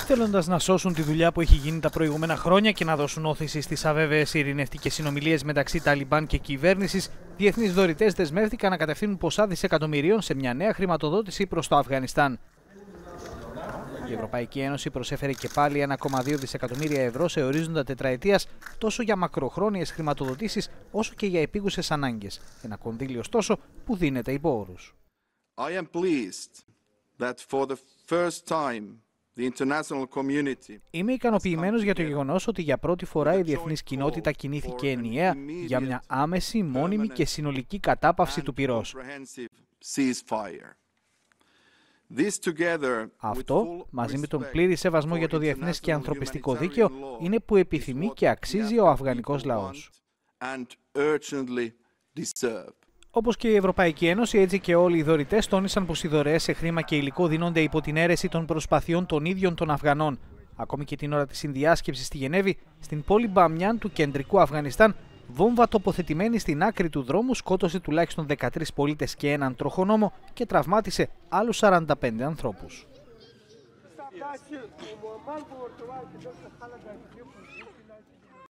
θέλοντας να σώσουν τη δουλειά που έχει γίνει τα προηγούμενα χρόνια και να δώσουν όθηση στις αβέβαιες ειρηνευτικές συνομιλίες μεταξύ Ταλιμπάν και κυβέρνησης, διεθνείς δωρητές δεσμεύτηκαν να κατευθύνουν ποσά δισεκατομμυρίων σε μια νέα χρηματοδότηση προς το Αφγανιστάν. Η Ευρωπαϊκή Ένωση προσέφερε και πάλι 1,2 δισεκατομμύρια ευρώ σε ορίζοντα τετραετίας, τόσο για μακροχρόνιες χρηματοδοτήσεις όσο και για επίγουσες ανάγκες. Ένα κονδύλι ωστόσο που δίνεται υπό όρους. Είμαι ικανοποιημένος για το γεγονός ότι για πρώτη φορά η διεθνής κοινότητα κινήθηκε ενιαία για μια άμεση, μόνιμη και συνολική κατάπαυση του πυρός. Αυτό, μαζί με τον πλήρη σεβασμό για το διεθνές και ανθρωπιστικό δίκαιο, είναι που επιθυμεί και αξίζει ο αφγανικός λαός. Όπως και η Ευρωπαϊκή Ένωση, έτσι και όλοι οι δωρητές τόνισαν πως οι δωρεές σε χρήμα και υλικό δίνονται υπό την αίρεση των προσπαθειών των ίδιων των Αφγανών. Ακόμη και την ώρα της συνδιάσκεψης στη Γενέβη, στην πόλη Μπαμιάν του κεντρικού Αφγανιστάν, βόμβα τοποθετημένη στην άκρη του δρόμου σκότωσε τουλάχιστον 13 πολίτες και έναν τροχονόμο και τραυμάτισε άλλους 45 ανθρώπους.